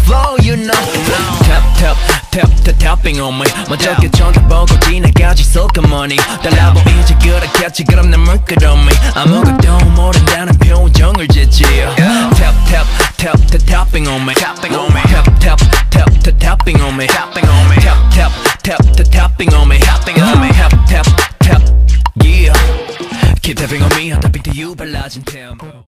flow, you know. Tap tap tap tap tapping on me. 먼저 쳐다보고 지나가지 소금머니 달라 보이지 그렇겠지 그럼 난 물끄러미 아무것도 모른다는 표정을 짓지. Tap tap tap tap tapping on me. Tapping on me. Tap tap tap tap tapping on me. Tapping on me. Tap tap tap tap tapping on me. Tapping on me. Tap tap tap. Yeah. Keep tapping on me. I'm tapping to you 발라진 tempo.